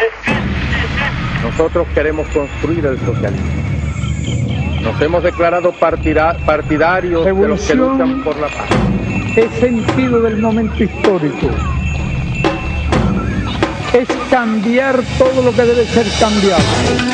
Nosotros queremos construir el socialismo. Nos hemos declarado partidarios de los que luchan por la paz. Es sentido del momento histórico. Es cambiar todo lo que debe ser cambiado.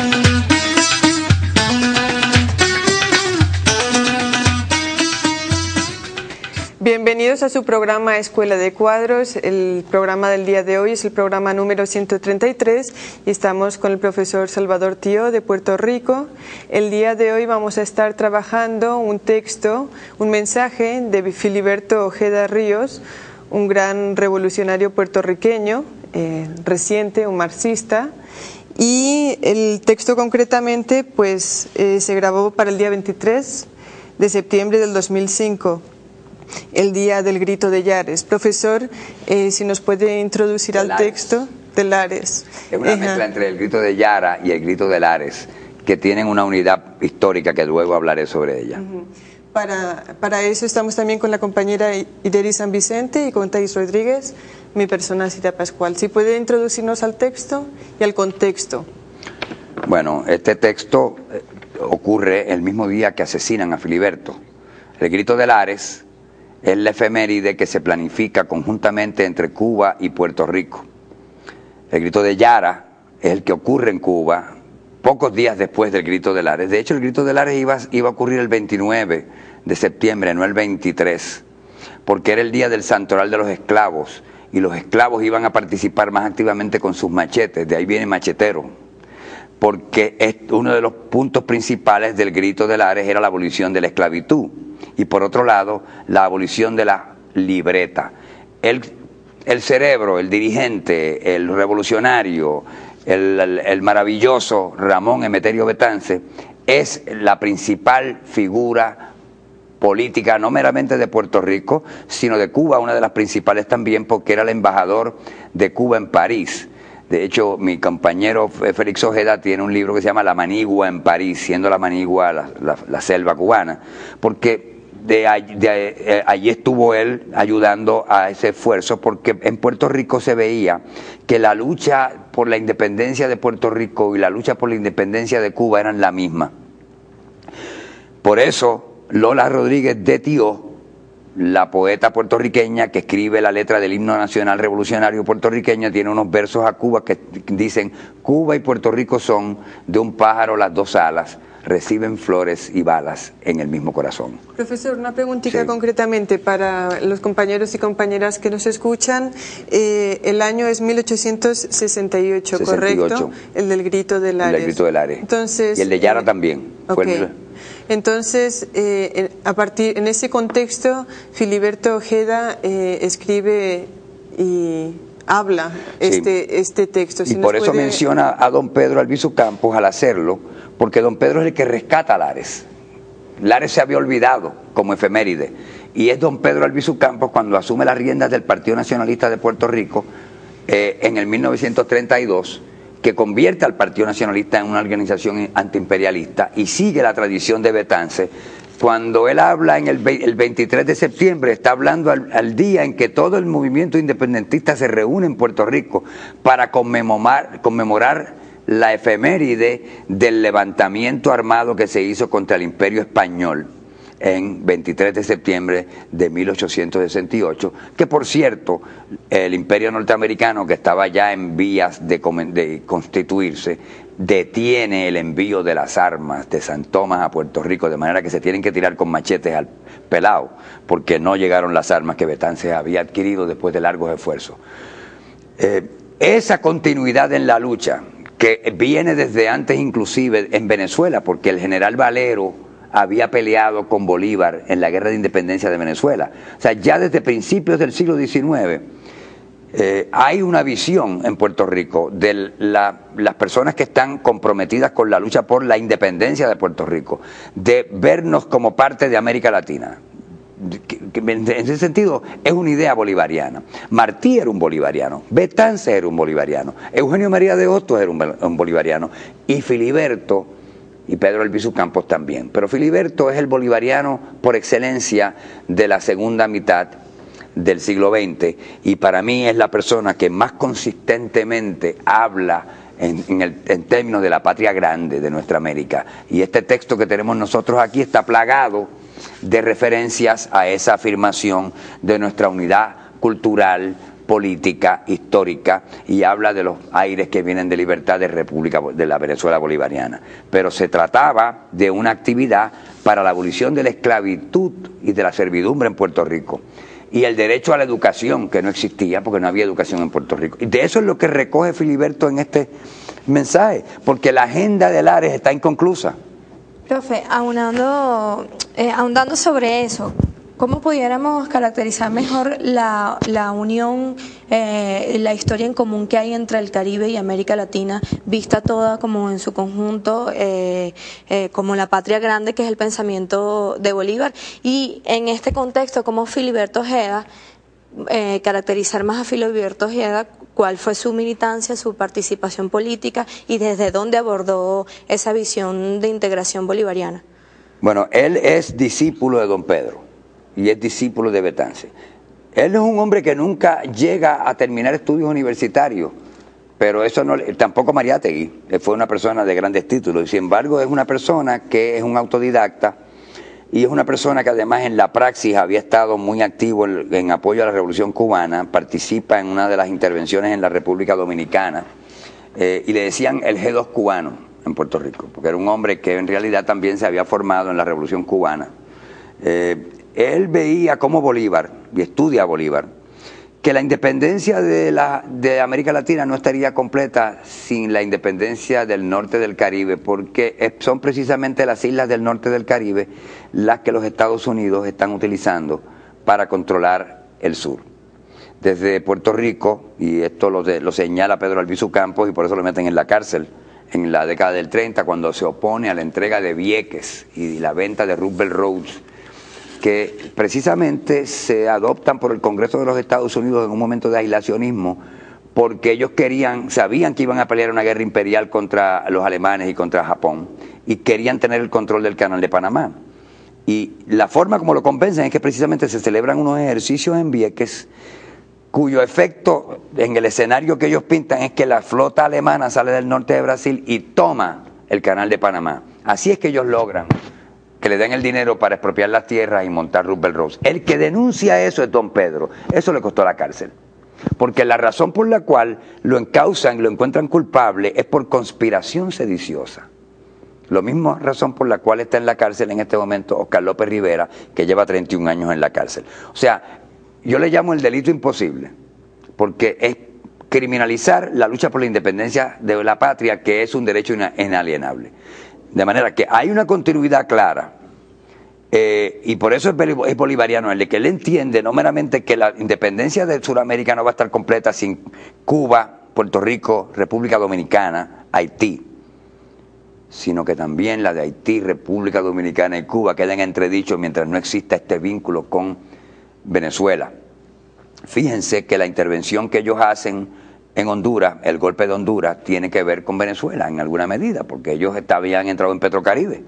Bienvenidos a su programa Escuela de Cuadros. El programa del día de hoy es el programa número 133 y estamos con el profesor Salvador Tío de Puerto Rico. El día de hoy vamos a estar trabajando un texto, un mensaje de Filiberto Ojeda Ríos, un gran revolucionario puertorriqueño, reciente, un marxista. Y el texto concretamente pues, se grabó para el día 23 de septiembre del 2005. El día del grito de Lares. Profesor, si nos puede introducir al texto de Lares. Es una mezcla entre el grito de Yara y el grito de Lares, que tienen una unidad histórica que luego hablaré sobre ella. Para eso estamos también con la compañera Ideri San Vicente y con Thais Rodríguez, mi persona Cita Pascual. Si puede introducirnos al texto y al contexto. Bueno, este texto ocurre el mismo día que asesinan a Filiberto. El grito de Lares es la efeméride que se planifica conjuntamente entre Cuba y Puerto Rico. El grito de Yara es el que ocurre en Cuba pocos días después del grito de Lares. De hecho, el grito de Lares iba a ocurrir el 29 de septiembre, no el 23, porque era el día del santoral de los esclavos y los esclavos iban a participar más activamente con sus machetes, de ahí viene machetero, porque uno de los puntos principales del grito de Lares era la abolición de la esclavitud y por otro lado la abolición de la libreta. El cerebro, el dirigente, el revolucionario, el maravilloso Ramón Emeterio Betance es la principal figura política, no meramente de Puerto Rico, sino de Cuba, una de las principales también porque era el embajador de Cuba en París. De hecho, mi compañero Félix Ojeda tiene un libro que se llama La Manigua en París, siendo la Manigua la selva cubana, porque allí estuvo él ayudando a ese esfuerzo, porque en Puerto Rico se veía que la lucha por la independencia de Puerto Rico y la lucha por la independencia de Cuba eran la misma. Por eso, Lola Rodríguez de Tío, la poeta puertorriqueña que escribe la letra del himno nacional revolucionario puertorriqueño, tiene unos versos a Cuba que dicen: Cuba y Puerto Rico son de un pájaro las dos alas, reciben flores y balas en el mismo corazón. Profesor, una preguntita concretamente para los compañeros y compañeras que nos escuchan. El año es 1868, ¿correcto? El del grito de Lares. El del grito de Lares. Entonces, y el de Yara también. Entonces, en ese contexto, Filiberto Ojeda escribe y habla este texto. Y por eso menciona a don Pedro Albizu Campos al hacerlo, porque don Pedro es el que rescata a Lares. Lares se había olvidado como efeméride, y es don Pedro Albizu Campos cuando asume las riendas del Partido Nacionalista de Puerto Rico en el 1932, que convierte al Partido Nacionalista en una organización antiimperialista y sigue la tradición de Betance. Cuando él habla el 23 de septiembre, está hablando al día en que todo el movimiento independentista se reúne en Puerto Rico para conmemorar la efeméride del levantamiento armado que se hizo contra el Imperio Español en 23 de septiembre de 1868, que por cierto, el Imperio norteamericano, que estaba ya en vías de constituirse, detiene el envío de las armas de San Tomás a Puerto Rico, de manera que se tienen que tirar con machetes al pelao, porque no llegaron las armas que Betance había adquirido después de largos esfuerzos. Esa continuidad en la lucha, que viene desde antes inclusive en Venezuela, porque el general Valero había peleado con Bolívar en la guerra de independencia de Venezuela. O sea, ya desde principios del siglo XIX hay una visión en Puerto Rico de las personas que están comprometidas con la lucha por la independencia de Puerto Rico, de vernos como parte de América Latina. En ese sentido es una idea bolivariana. Martí era un bolivariano, Betance era un bolivariano, Eugenio María de Hostos era un bolivariano, y Filiberto y Pedro Albizu Campos también. Pero Filiberto es el bolivariano por excelencia de la segunda mitad del siglo XX, y para mí es la persona que más consistentemente habla en términos de la patria grande de nuestra América. Y este texto que tenemos nosotros aquí está plagado de referencias a esa afirmación de nuestra unidad cultural, política, histórica, y habla de los aires que vienen de libertad de la Venezuela bolivariana. Pero se trataba de una actividad para la abolición de la esclavitud y de la servidumbre en Puerto Rico, y el derecho a la educación, que no existía porque no había educación en Puerto Rico. Y de eso es lo que recoge Filiberto en este mensaje, porque la agenda de Lares está inconclusa. Profe, ahondando sobre eso, ¿cómo pudiéramos caracterizar mejor la unión, la historia en común que hay entre el Caribe y América Latina, vista toda como en su conjunto, como la patria grande, que es el pensamiento de Bolívar? Y en este contexto, ¿cómo Filiberto Ojeda, caracterizar más a Filiberto Ojeda, cuál fue su militancia, su participación política y desde dónde abordó esa visión de integración bolivariana? Bueno, él es discípulo de don Pedro y es discípulo de Betance. Él es un hombre que nunca llega a terminar estudios universitarios, pero eso no, tampoco Mariátegui, fue una persona de grandes títulos, y sin embargo es una persona que es un autodidacta, y es una persona que además en la praxis había estado muy activo en apoyo a la Revolución Cubana, participa en una de las intervenciones en la República Dominicana, y le decían el G2 cubano en Puerto Rico, porque era un hombre que en realidad también se había formado en la Revolución Cubana. Él veía como Bolívar, y estudia a Bolívar, que la independencia de América Latina no estaría completa sin la independencia del norte del Caribe, porque son precisamente las islas del norte del Caribe las que los Estados Unidos están utilizando para controlar el sur. Desde Puerto Rico, y esto lo señala Pedro Albizu Campos, y por eso lo meten en la cárcel en la década del 30, cuando se opone a la entrega de Vieques y la venta de Roosevelt Roads, que precisamente se adoptan por el Congreso de los Estados Unidos en un momento de aislacionismo, porque ellos sabían que iban a pelear una guerra imperial contra los alemanes y contra Japón, y querían tener el control del Canal de Panamá. Y la forma como lo convencen es que precisamente se celebran unos ejercicios en Vieques, cuyo efecto en el escenario que ellos pintan es que la flota alemana sale del norte de Brasil y toma el Canal de Panamá. Así es que ellos logran que le den el dinero para expropiar las tierras y montar Roosevelt Roads. El que denuncia eso es don Pedro. Eso le costó la cárcel. Porque la razón por la cual lo encausan y lo encuentran culpable es por conspiración sediciosa. La misma razón por la cual está en la cárcel en este momento Oscar López Rivera, que lleva 31 años en la cárcel. O sea, yo le llamo el delito imposible, porque es criminalizar la lucha por la independencia de la patria, que es un derecho inalienable. De manera que hay una continuidad clara, y por eso es bolivariano, el de que él entiende no meramente que la independencia de Sudamérica no va a estar completa sin Cuba, Puerto Rico, República Dominicana, Haití, sino que también la de Haití, República Dominicana y Cuba quedan entredichos mientras no exista este vínculo con Venezuela. Fíjense que la intervención que ellos hacen en Honduras, el golpe de Honduras, tiene que ver con Venezuela en alguna medida, porque ellos habían entrado en Petrocaribe.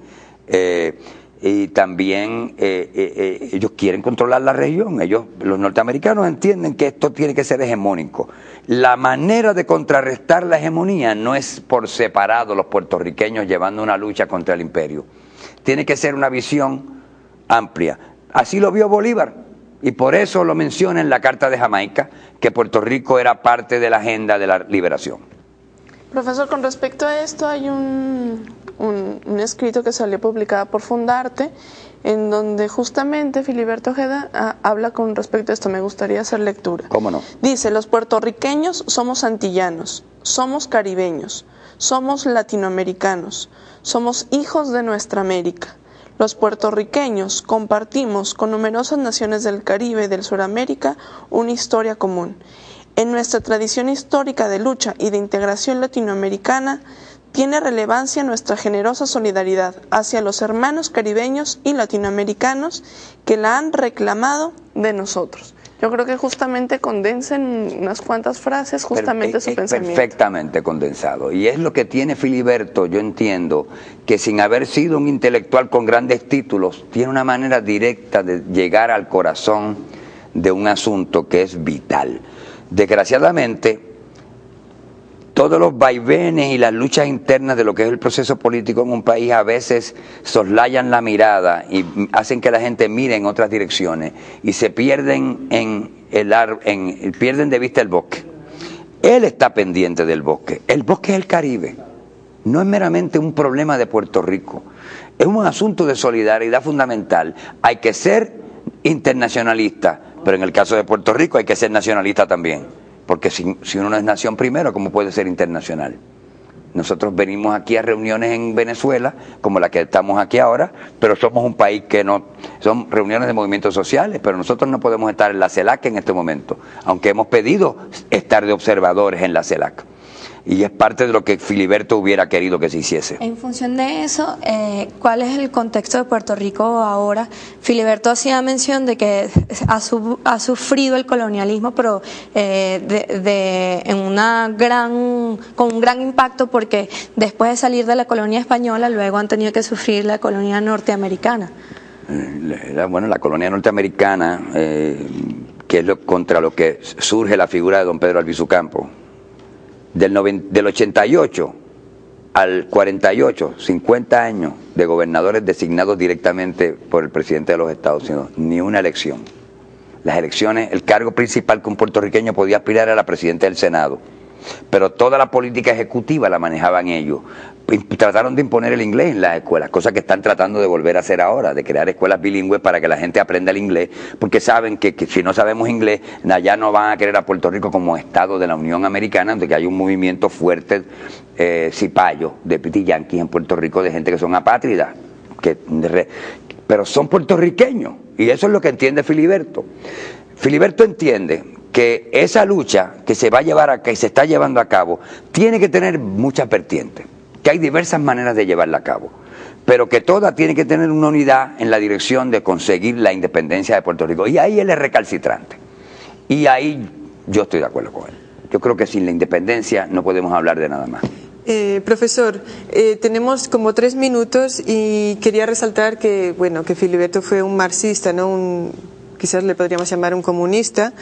Y también ellos quieren controlar la región. Los norteamericanos entienden que esto tiene que ser hegemónico. La manera de contrarrestar la hegemonía no es por separado los puertorriqueños llevando una lucha contra el imperio. Tiene que ser una visión amplia. Así lo vio Bolívar. Y por eso lo menciona en la Carta de Jamaica, que Puerto Rico era parte de la agenda de la liberación. Profesor, con respecto a esto hay un escrito que salió publicado por Fundarte, en donde justamente Filiberto Ojeda habla con respecto a esto. Me gustaría hacer lectura. ¿Cómo no? Dice: los puertorriqueños somos antillanos, somos caribeños, somos latinoamericanos, somos hijos de nuestra América. Los puertorriqueños compartimos con numerosas naciones del Caribe y del Suramérica una historia común. En nuestra tradición histórica de lucha y de integración latinoamericana tiene relevancia nuestra generosa solidaridad hacia los hermanos caribeños y latinoamericanos que la han reclamado de nosotros. Yo creo que justamente condensa en unas cuantas frases justamente su pensamiento. Perfectamente condensado. Y es lo que tiene Filiberto, yo entiendo, que sin haber sido un intelectual con grandes títulos, tiene una manera directa de llegar al corazón de un asunto que es vital. Desgraciadamente, todos los vaivenes y las luchas internas de lo que es el proceso político en un país a veces soslayan la mirada y hacen que la gente mire en otras direcciones y se pierden pierden de vista el bosque. Él está pendiente del bosque. El bosque es el Caribe. No es meramente un problema de Puerto Rico. Es un asunto de solidaridad fundamental. Hay que ser internacionalista, pero en el caso de Puerto Rico hay que ser nacionalista también. Porque si uno no es nación primero, ¿cómo puede ser internacional? Nosotros venimos aquí a reuniones en Venezuela, como la que estamos aquí ahora, pero somos un país que no... Son reuniones de movimientos sociales, pero nosotros no podemos estar en la CELAC en este momento, aunque hemos pedido estar de observadores en la CELAC. Y es parte de lo que Filiberto hubiera querido que se hiciese. En función de eso, ¿cuál es el contexto de Puerto Rico ahora? Filiberto hacía mención de que ha sufrido el colonialismo, pero con un gran impacto, porque después de salir de la colonia española, luego han tenido que sufrir la colonia norteamericana. Bueno, la colonia norteamericana, que es contra lo que surge la figura de don Pedro Albizu Campos. Del 88 al 48, 50 años de gobernadores designados directamente por el presidente de los Estados Unidos, ni una elección. Las elecciones, el cargo principal que un puertorriqueño podía aspirar era la presidenta del Senado, pero toda la política ejecutiva la manejaban ellos. Trataron de imponer el inglés en las escuelas, cosa que están tratando de volver a hacer ahora, de crear escuelas bilingües para que la gente aprenda el inglés, porque saben que si no sabemos inglés, allá no van a querer a Puerto Rico como Estado de la Unión Americana, donde hay un movimiento fuerte, cipayo, de piti yanquis en Puerto Rico, de gente que son apátridas, pero son puertorriqueños, y eso es lo que entiende Filiberto. Filiberto entiende que esa lucha que se va a llevar que se está llevando a cabo tiene que tener muchas vertientes, que hay diversas maneras de llevarla a cabo, pero que toda tiene que tener una unidad en la dirección de conseguir la independencia de Puerto Rico. Y ahí él es recalcitrante. Y ahí yo estoy de acuerdo con él. Yo creo que sin la independencia no podemos hablar de nada más. Profesor, tenemos como 3 minutos y quería resaltar que, bueno, que Filiberto fue un marxista, ¿no? Quizás le podríamos llamar un comunista,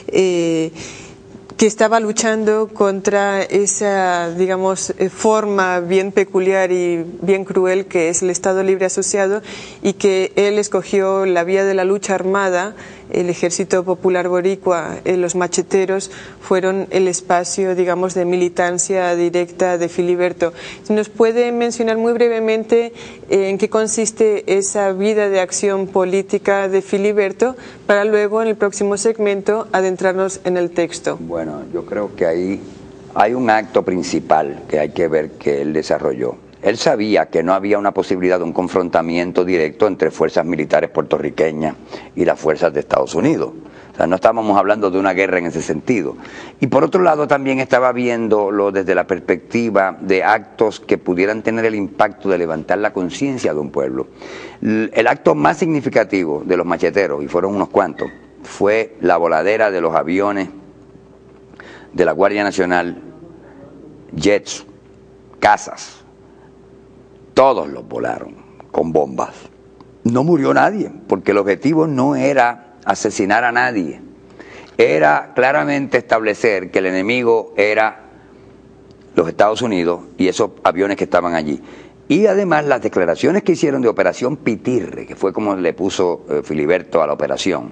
que estaba luchando contra esa, digamos, forma bien peculiar y bien cruel que es el Estado Libre Asociado, y que él escogió la vía de la lucha armada. El Ejército Popular Boricua, los macheteros, fueron el espacio, digamos, de militancia directa de Filiberto. ¿Nos puede mencionar muy brevemente en qué consiste esa vida de acción política de Filiberto, para luego, en el próximo segmento, adentrarnos en el texto? Bueno, yo creo que ahí hay un acto principal que hay que ver que él desarrolló. Él sabía que no había una posibilidad de un confrontamiento directo entre fuerzas militares puertorriqueñas y las fuerzas de Estados Unidos. O sea, no estábamos hablando de una guerra en ese sentido. Y por otro lado también estaba viéndolo desde la perspectiva de actos que pudieran tener el impacto de levantar la conciencia de un pueblo. El acto más significativo de los macheteros, y fueron unos cuantos, fue la voladera de los aviones de la Guardia Nacional, jets, cazas. Todos los volaron con bombas. No murió nadie, porque el objetivo no era asesinar a nadie. Era claramente establecer que el enemigo era los Estados Unidos y esos aviones que estaban allí. Y además las declaraciones que hicieron de Operación Pitirre, que fue como le puso Filiberto a la operación,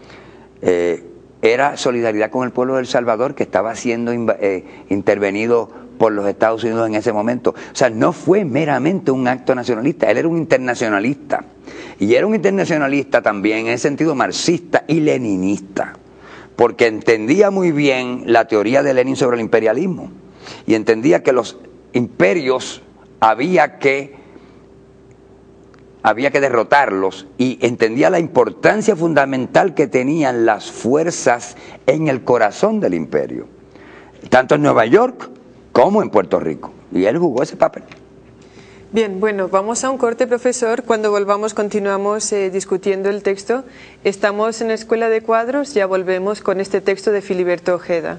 era solidaridad con el pueblo de El Salvador, que estaba siendo intervenido por los Estados Unidos en ese momento. O sea, no fue meramente un acto nacionalista, él era un internacionalista. Y era un internacionalista también en el sentido marxista y leninista, porque entendía muy bien la teoría de Lenin sobre el imperialismo, y entendía que los imperios había que derrotarlos, y entendía la importancia fundamental que tenían las fuerzas en el corazón del imperio, tanto en Nueva York como en Puerto Rico, y él jugó ese papel. Bien, bueno, vamos a un corte, profesor. Cuando volvamos continuamos discutiendo el texto. Estamos en la Escuela de Cuadros, ya volvemos con este texto de Filiberto Ojeda.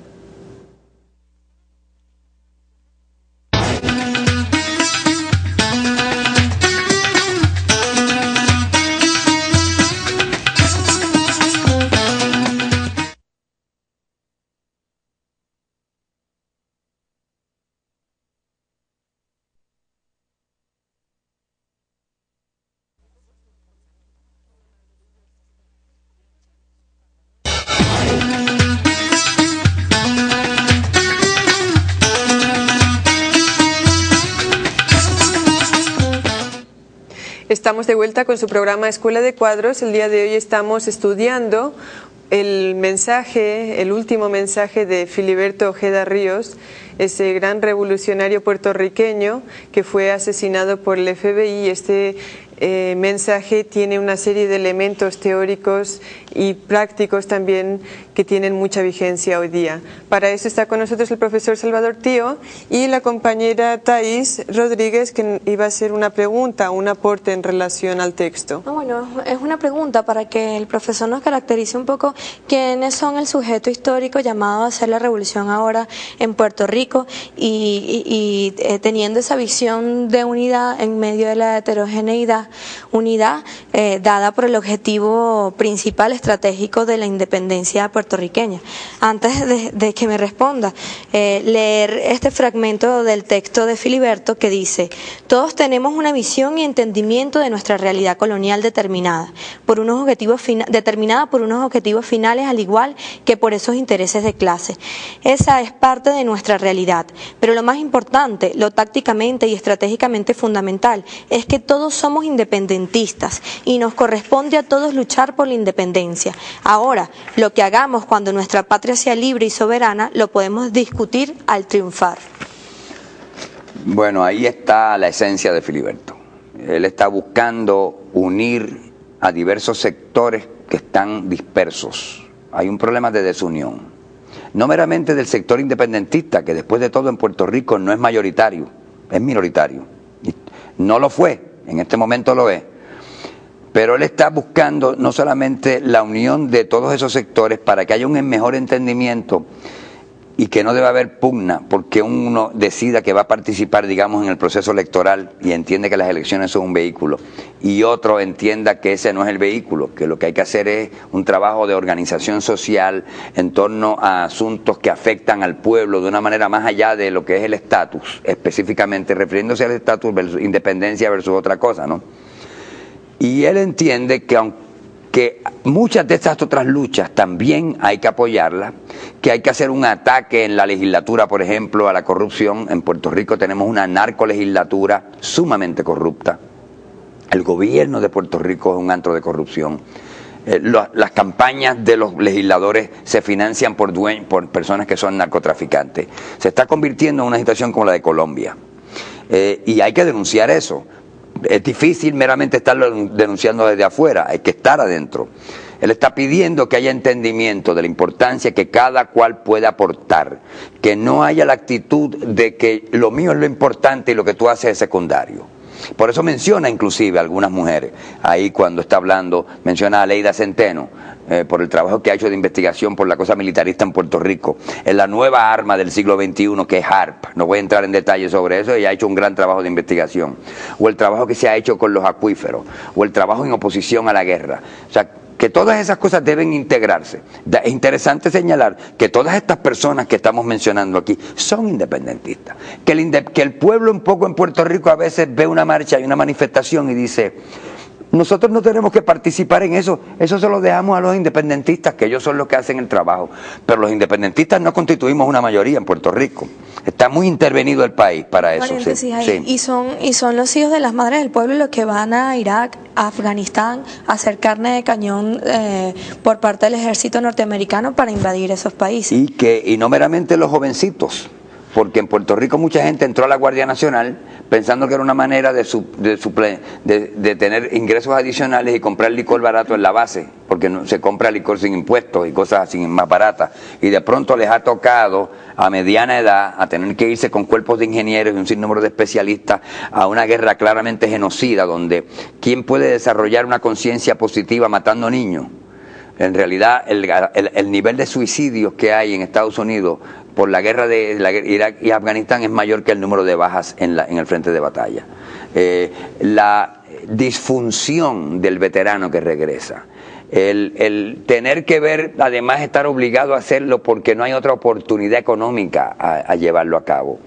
estamos de vuelta con su programa Escuela de Cuadros. El día de hoy estamos estudiando el último mensaje de Filiberto Ojeda Ríos, ese gran revolucionario puertorriqueño que fue asesinado por el FBI. Este mensaje tiene una serie de elementos teóricos y prácticos también que tienen mucha vigencia hoy día. Para eso está con nosotros el profesor Salvador Tío y la compañera Thais Rodríguez, que iba a hacer una pregunta, un aporte en relación al texto. Bueno, es una pregunta para que el profesor nos caracterice un poco quiénes son el sujeto histórico llamado a hacer la revolución ahora en Puerto Rico y teniendo esa visión de unidad en medio de la heterogeneidad, unidad dada por el objetivo principal estratégico de la independencia puertorriqueña. Antes de que me responda, leer este fragmento del texto de Filiberto que dice: todos tenemos una visión y entendimiento de nuestra realidad colonial determinada por unos objetivos finales, al igual que por esos intereses de clase. Esa es parte de nuestra realidad, pero lo más importante, lo tácticamente y estratégicamente fundamental, es que todos somos independentistas y nos corresponde a todos luchar por la independencia. Ahora, lo que hagamos cuando nuestra patria sea libre y soberana, lo podemos discutir al triunfar. Bueno, ahí está la esencia de Filiberto. Él está buscando unir a diversos sectores que están dispersos. Hay un problema de desunión. No meramente del sector independentista, que después de todo en Puerto Rico no es mayoritario, es minoritario. No lo fue, en este momento lo es. Pero él está buscando no solamente la unión de todos esos sectores para que haya un mejor entendimiento y que no debe haber pugna porque uno decida que va a participar, digamos, en el proceso electoral y entiende que las elecciones son un vehículo, y otro entienda que ese no es el vehículo, que lo que hay que hacer es un trabajo de organización social en torno a asuntos que afectan al pueblo de una manera más allá de lo que es el estatus, específicamente refiriéndose al estatus versus independencia versus otra cosa, ¿no? Y él entiende que aunque muchas de estas otras luchas también hay que apoyarlas, que hay que hacer un ataque en la legislatura, por ejemplo, a la corrupción. En Puerto Rico tenemos una narcolegislatura sumamente corrupta. El gobierno de Puerto Rico es un antro de corrupción. Las campañas de los legisladores se financian por personas que son narcotraficantes. Se está convirtiendo en una situación como la de Colombia. Y hay que denunciar eso. Es difícil meramente estarlo denunciando desde afuera, hay que estar adentro. Él está pidiendo que haya entendimiento de la importancia que cada cual puede aportar, que no haya la actitud de que lo mío es lo importante y lo que tú haces es secundario. Por eso menciona inclusive a algunas mujeres, ahí cuando está hablando, menciona a Leida Centeno, por el trabajo que ha hecho de investigación por la cosa militarista en Puerto Rico, en la nueva arma del siglo XXI que es HARP. No voy a entrar en detalles sobre eso, ella ha hecho un gran trabajo de investigación, o el trabajo que se ha hecho con los acuíferos, o el trabajo en oposición a la guerra. O sea, que todas esas cosas deben integrarse. Es interesante señalar que todas estas personas que estamos mencionando aquí son independentistas. Que el pueblo un poco en Puerto Rico a veces ve una marcha y una manifestación y dice: nosotros no tenemos que participar en eso, eso se lo dejamos a los independentistas, que ellos son los que hacen el trabajo. Pero los independentistas no constituimos una mayoría en Puerto Rico. Está muy intervenido el país para eso. Sí. Y son los hijos de las madres del pueblo los que van a Irak, a Afganistán, a hacer carne de cañón por parte del ejército norteamericano para invadir esos países. Y no meramente los jovencitos, porque en Puerto Rico mucha gente entró a la Guardia Nacional pensando que era una manera de tener ingresos adicionales y comprar licor barato en la base, porque no, se compra licor sin impuestos y cosas así más baratas, y de pronto les ha tocado a mediana edad a tener que irse con cuerpos de ingenieros y un sinnúmero de especialistas a una guerra claramente genocida, donde ¿quién puede desarrollar una conciencia positiva matando niños? En realidad el nivel de suicidios que hay en Estados Unidos por la guerra de Irak y Afganistán es mayor que el número de bajas en el frente de batalla. La disfunción del veterano que regresa, el tener que ver, además estar obligado a hacerlo porque no hay otra oportunidad económica a llevarlo a cabo.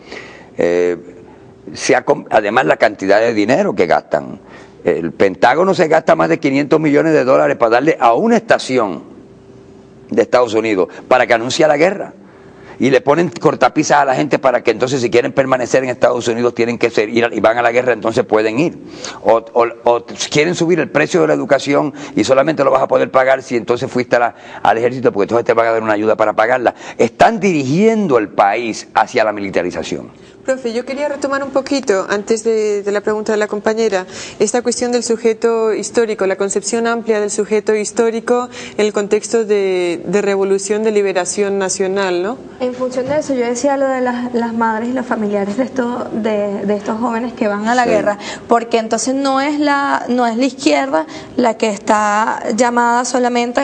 Además la cantidad de dinero que gastan. El Pentágono se gasta más de $500 millones para darle a una estación de Estados Unidos para que anuncie la guerra. y le ponen cortapisas a la gente para que entonces si quieren permanecer en Estados Unidos tienen que ir y van a la guerra, entonces pueden ir. O quieren subir el precio de la educación y solamente lo vas a poder pagar si entonces fuiste al ejército, porque entonces te van a dar una ayuda para pagarla. Están dirigiendo el país hacia la militarización. Profe, yo quería retomar un poquito, antes de la pregunta de la compañera, esta cuestión del sujeto histórico, la concepción amplia del sujeto histórico en el contexto de revolución, de liberación nacional, ¿no? En función de eso, yo decía lo de las madres y los familiares de estos jóvenes que van a la guerra, porque entonces no es la izquierda la que está llamada solamente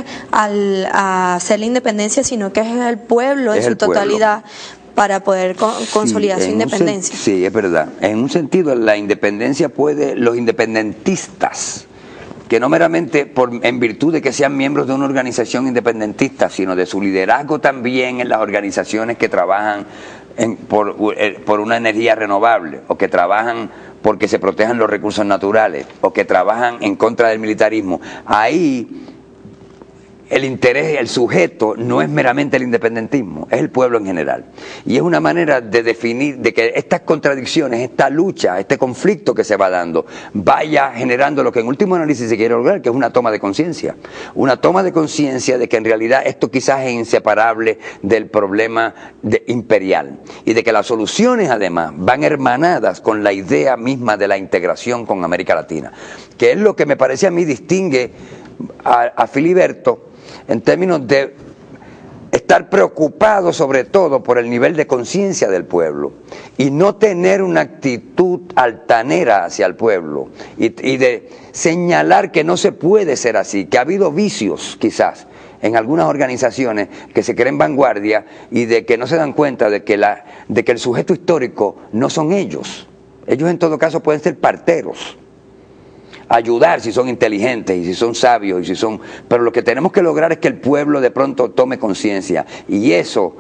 a hacer la independencia, sino que es el pueblo en su totalidad. Para poder consolidar su independencia. Sí, es verdad. En un sentido, la independencia los independentistas, que no meramente en virtud de que sean miembros de una organización independentista, sino de su liderazgo también en las organizaciones que trabajan por una energía renovable, o que trabajan porque se protejan los recursos naturales, o que trabajan en contra del militarismo. Ahí el interés, el sujeto, no es meramente el independentismo, es el pueblo en general. Y es una manera de definir, de que estas contradicciones, esta lucha, este conflicto que se va dando, vaya generando lo que en último análisis se quiere lograr, que es una toma de conciencia. Una toma de conciencia de que en realidad esto quizás es inseparable del problema imperial. Y de que las soluciones, además, van hermanadas con la idea misma de la integración con América Latina. Que es lo que me parece a mí distingue a Filiberto, en términos de estar preocupado sobre todo por el nivel de conciencia del pueblo y no tener una actitud altanera hacia el pueblo y de señalar que no se puede ser así, que ha habido vicios quizás en algunas organizaciones que se creen vanguardia y de que no se dan cuenta de que el sujeto histórico no son ellos. Ellos en todo caso pueden ser parteros, ayudar si son inteligentes y si son sabios pero lo que tenemos que lograr es que el pueblo de pronto tome conciencia, y eso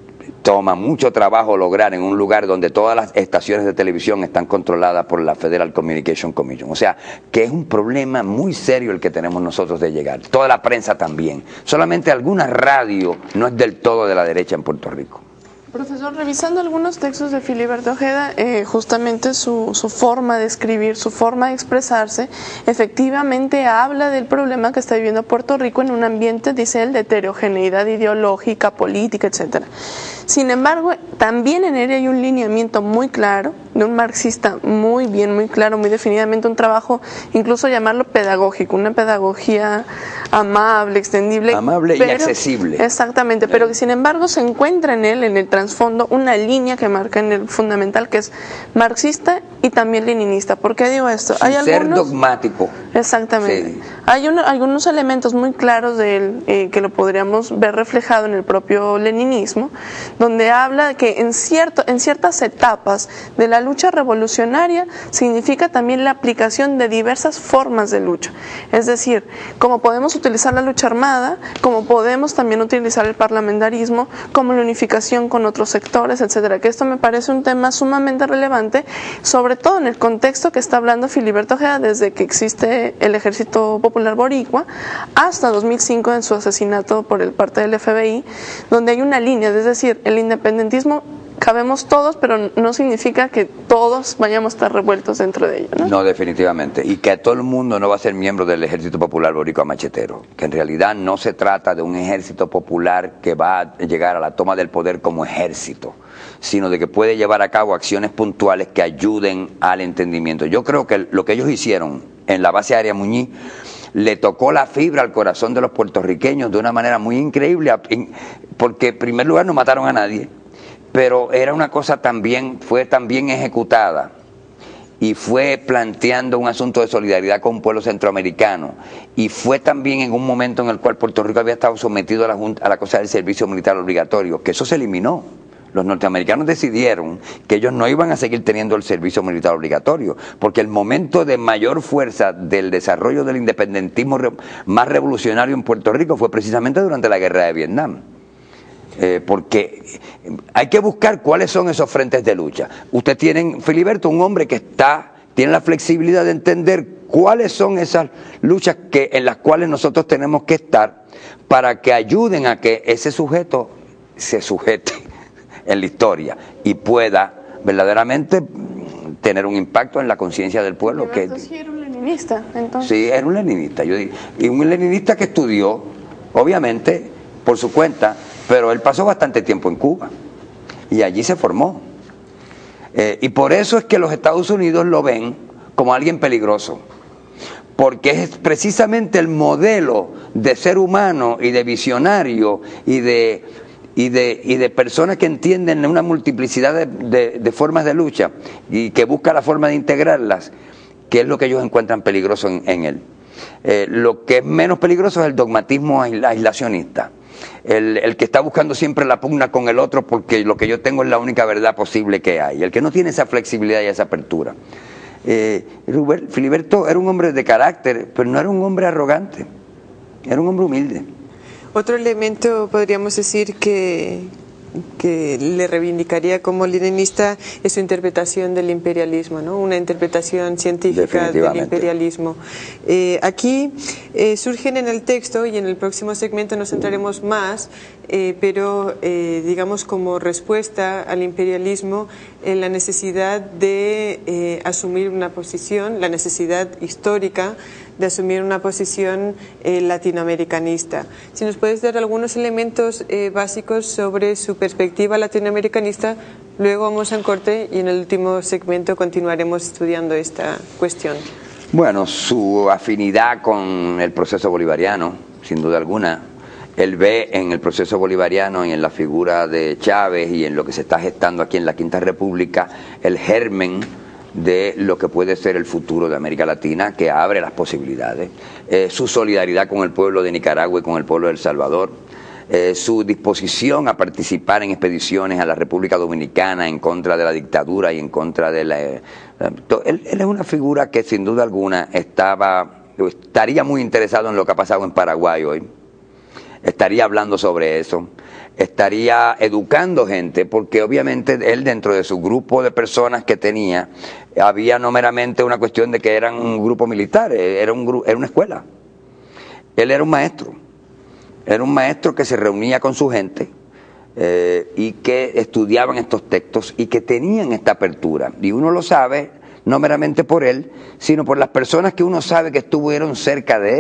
toma mucho trabajo lograr en un lugar donde todas las estaciones de televisión están controladas por la Federal Communication Commission. O sea, que es un problema muy serio el que tenemos nosotros de llegar. Toda la prensa también. Solamente alguna radio no es del todo de la derecha en Puerto Rico. Profesor, revisando algunos textos de Filiberto Ojeda, justamente su forma de escribir, su forma de expresarse, efectivamente habla del problema que está viviendo Puerto Rico en un ambiente, dice él, de heterogeneidad ideológica, política, etcétera. Sin embargo, también en él hay un lineamiento muy claro, de un marxista muy bien, muy claro, muy definidamente, un trabajo, incluso llamarlo pedagógico, una pedagogía amable, extendible. Amable y accesible. Exactamente, pero que sin embargo se encuentra en él, en el trasfondo, una línea que marca en el fundamental, que es marxista y también leninista. ¿Por qué digo esto? Sin ser dogmático. Exactamente. Sí. Hay algunos elementos muy claros de él que lo podríamos ver reflejado en el propio leninismo, donde habla de que en ciertas etapas de la lucha revolucionaria significa también la aplicación de diversas formas de lucha. Es decir, como podemos utilizar la lucha armada, como podemos también utilizar el parlamentarismo, como la unificación con otros sectores, etcétera. Que esto me parece un tema sumamente relevante, sobre todo en el contexto que está hablando Filiberto Ojeda desde que existe el Ejército Popular Boricua hasta 2005 en su asesinato por parte del FBI, donde hay una línea, es decir, el independentismo cabemos todos, pero no significa que todos vayamos a estar revueltos dentro de ello, ¿no? No, definitivamente. Y que todo el mundo no va a ser miembro del Ejército Popular Boricua Machetero. Que en realidad no se trata de un ejército popular que va a llegar a la toma del poder como ejército, sino de que puede llevar a cabo acciones puntuales que ayuden al entendimiento. Yo creo que lo que ellos hicieron en la base aérea Muñiz le tocó la fibra al corazón de los puertorriqueños de una manera muy increíble, porque en primer lugar no mataron a nadie, pero era una cosa fue tan bien ejecutada y fue planteando un asunto de solidaridad con un pueblo centroamericano, y fue también en un momento en el cual Puerto Rico había estado sometido a la cosa del servicio militar obligatorio, que eso se eliminó. Los norteamericanos decidieron que ellos no iban a seguir teniendo el servicio militar obligatorio, porque el momento de mayor fuerza del desarrollo del independentismo más revolucionario en Puerto Rico fue precisamente durante la guerra de Vietnam. Porque hay que buscar cuáles son esos frentes de lucha. Usted tiene, Filiberto, un hombre que tiene la flexibilidad de entender cuáles son esas luchas en las cuales nosotros tenemos que estar para que ayuden a que ese sujeto se sujete en la historia y pueda verdaderamente tener un impacto en la conciencia del pueblo. Sí, era un leninista, entonces. Sí, era un leninista, yo digo, y un leninista que estudió, obviamente, por su cuenta, pero él pasó bastante tiempo en Cuba y allí se formó. Y por eso es que los Estados Unidos lo ven como alguien peligroso, porque es precisamente el modelo de ser humano y de visionario y de personas que entienden una multiplicidad de formas de lucha y que busca la forma de integrarlas, que es lo que ellos encuentran peligroso en él. Lo que es menos peligroso es el dogmatismo aislacionista, el que está buscando siempre la pugna con el otro porque lo que yo tengo es la única verdad posible que hay, el que no tiene esa flexibilidad y esa apertura. Filiberto era un hombre de carácter, pero no era un hombre arrogante, era un hombre humilde. Otro elemento, podríamos decir, que le reivindicaría como leninista es su interpretación del imperialismo, ¿no? Una interpretación científica del imperialismo. Aquí surgen en el texto, y en el próximo segmento nos centraremos más, pero digamos como respuesta al imperialismo, la necesidad de asumir una posición, la necesidad histórica de asumir una posición latinoamericanista. Si nos puedes dar algunos elementos básicos sobre su perspectiva latinoamericanista, luego vamos a un corte y en el último segmento continuaremos estudiando esta cuestión. Bueno, su afinidad con el proceso bolivariano, sin duda alguna. Él ve en el proceso bolivariano y en la figura de Chávez y en lo que se está gestando aquí en la Quinta República el germen de lo que puede ser el futuro de América Latina, que abre las posibilidades, su solidaridad con el pueblo de Nicaragua y con el pueblo de El Salvador, su disposición a participar en expediciones a la República Dominicana en contra de la dictadura y en contra de la... Él es una figura que sin duda alguna estaría muy interesado en lo que ha pasado en Paraguay hoy, estaría hablando sobre eso, estaría educando gente, porque obviamente él dentro de su grupo de personas que tenía, había no meramente una cuestión de que eran un grupo militar, era una escuela. Él era un maestro que se reunía con su gente y que estudiaban estos textos y que tenían esta apertura. Y uno lo sabe, no meramente por él, sino por las personas que uno sabe que estuvieron cerca de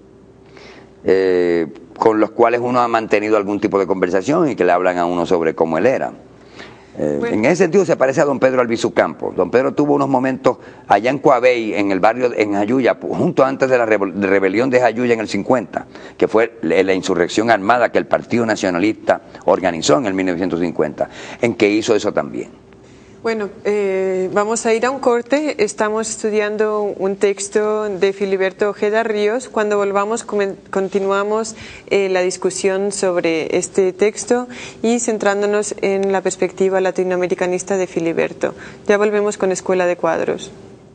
él. Con los cuales uno ha mantenido algún tipo de conversación y que le hablan a uno sobre cómo él era. En ese sentido se parece a don Pedro Albizu Campos. Don Pedro tuvo unos momentos allá en Coabey, en el barrio, en Jayuya, junto antes de la rebelión de Jayuya en el 50, que fue la insurrección armada que el Partido Nacionalista organizó en el 1950, en que hizo eso también. Bueno, vamos a ir a un corte. Estamos estudiando un texto de Filiberto Ojeda Ríos. Cuando volvamos continuamos la discusión sobre este texto y centrándonos en la perspectiva latinoamericanista de Filiberto. Ya volvemos con Escuela de Cuadros.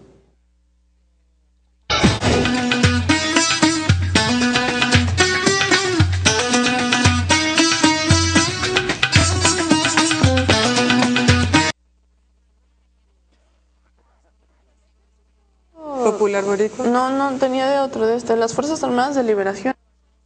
Popular Boricua. No, tenía de otro, de las Fuerzas Armadas de Liberación.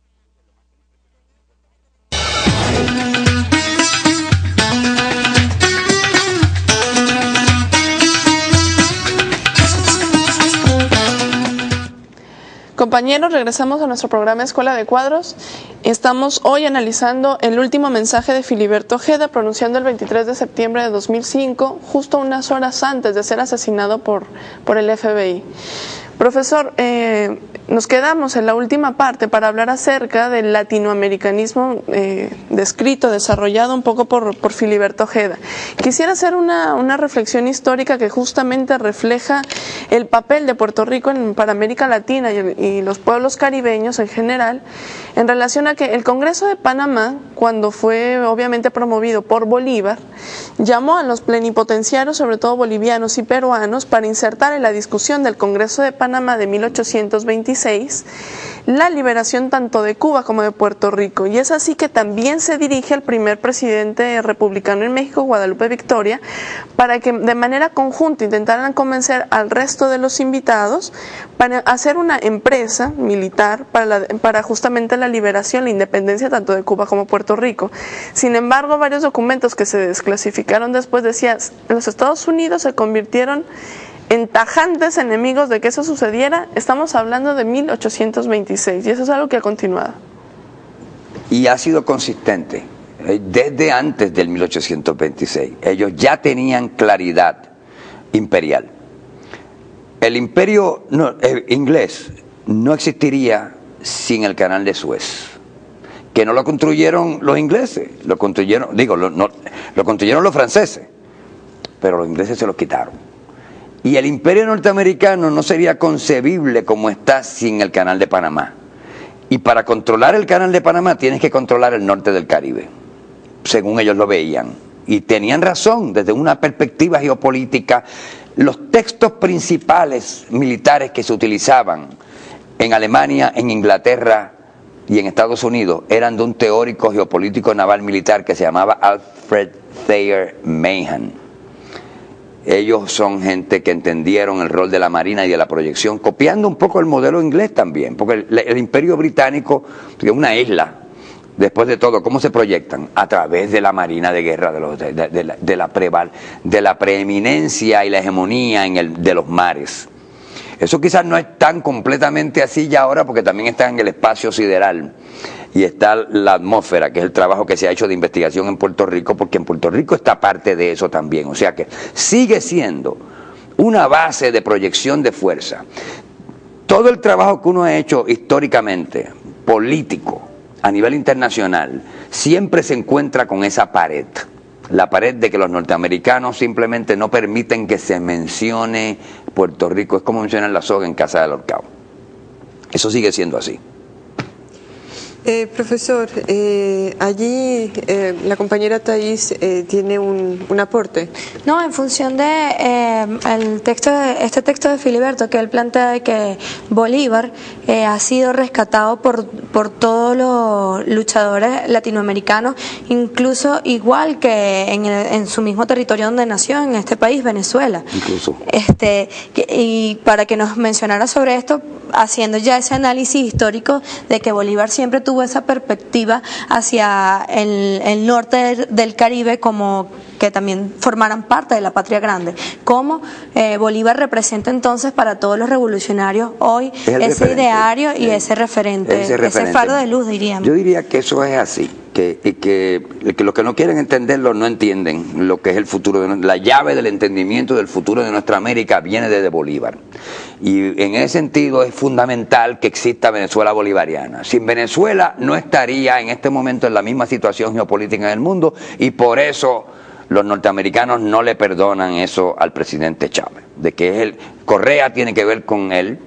Compañeros, regresamos a nuestro programa Escuela de Cuadros. Estamos hoy analizando el último mensaje de Filiberto Ojeda, pronunciando el 23 de septiembre de 2005, justo unas horas antes de ser asesinado por el FBI. Profesor, nos quedamos en la última parte para hablar acerca del latinoamericanismo descrito, desarrollado un poco por Filiberto Ojeda. Quisiera hacer una reflexión histórica que justamente refleja el papel de Puerto Rico para América Latina y los pueblos caribeños en general, en relación a que el Congreso de Panamá, cuando fue obviamente promovido por Bolívar, llamó a los plenipotenciarios, sobre todo bolivianos y peruanos, para insertar en la discusión del Congreso de Panamá de 1826 la liberación tanto de Cuba como de Puerto Rico. Y es así que también se dirige al primer presidente republicano en México, Guadalupe Victoria, para que de manera conjunta intentaran convencer al resto de los invitados para hacer una empresa militar para justamente la liberación, la independencia tanto de Cuba como Puerto Rico. Sin embargo, varios documentos que se desclasificaron después decían, los Estados Unidos se convirtieron en tajantes enemigos de que eso sucediera. Estamos hablando de 1826 y eso es algo que ha continuado. Y ha sido consistente desde antes del 1826. Ellos ya tenían claridad imperial. El imperio inglés no existiría sin el canal de Suez, que no lo construyeron los ingleses, lo construyeron los franceses, pero los ingleses se los quitaron. Y el imperio norteamericano no sería concebible como está sin el canal de Panamá. Y para controlar el canal de Panamá tienes que controlar el norte del Caribe, según ellos lo veían. Y tenían razón desde una perspectiva geopolítica. Los textos principales militares que se utilizaban en Alemania, en Inglaterra y en Estados Unidos eran de un teórico geopolítico naval militar que se llamaba Alfred Thayer Mahan. Ellos son gente que entendieron el rol de la marina y de la proyección, copiando un poco el modelo inglés también, porque el imperio británico, que es una isla, después de todo, ¿cómo se proyectan? A través de la marina de guerra, de la preeminencia y la hegemonía de los mares. Eso quizás no es tan completamente así ya ahora, porque también está en el espacio sideral y está la atmósfera, que es el trabajo que se ha hecho de investigación en Puerto Rico, porque en Puerto Rico está parte de eso también. O sea que sigue siendo una base de proyección de fuerza. Todo el trabajo que uno ha hecho históricamente, político, a nivel internacional, siempre se encuentra con esa pared. La pared de que los norteamericanos simplemente no permiten que se mencione Puerto Rico. Es como mencionar la soga en casa del ahorcado. Eso sigue siendo así. Profesor, allí la compañera Thais tiene un aporte. No, en función de este texto de Filiberto, que él plantea de que Bolívar ha sido rescatado por todos los luchadores latinoamericanos, incluso igual que en su mismo territorio donde nació, en este país, Venezuela. Incluso. Y para que nos mencionara sobre esto, haciendo ya ese análisis histórico de que Bolívar siempre tuvo esa perspectiva hacia el norte del Caribe, como que también formaran parte de la patria grande. ¿Cómo Bolívar representa entonces para todos los revolucionarios hoy ese ideario y ese referente, ese faro de luz, diríamos? Yo diría que eso es así, que los que no quieren entenderlo no entienden lo que es el futuro. La llave del entendimiento del futuro de nuestra América viene desde Bolívar. Y en ese sentido es fundamental que exista Venezuela bolivariana. Sin Venezuela no estaría en este momento en la misma situación geopolítica en el mundo, y por eso los norteamericanos no le perdonan eso al presidente Chávez, de que Correa tiene que ver con él,